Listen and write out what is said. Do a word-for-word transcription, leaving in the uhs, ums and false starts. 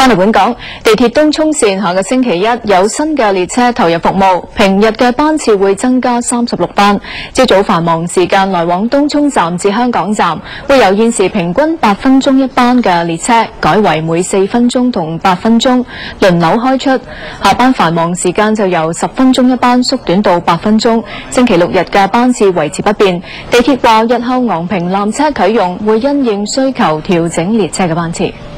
翻嚟本港，地鐵東涌綫下個星期一有新嘅列車投入服務，平日嘅班次會增加三十六班。朝早繁忙時間來往東涌站至香港站，會由現時平均八分鐘一班嘅列車，改為每四分鐘同八分鐘輪流開出。下班繁忙時間就由十分鐘一班縮短到八分鐘。星期六日嘅班次維持不變。地鐵話日後昂坪纜車啟用會因應需求調整列車嘅班次。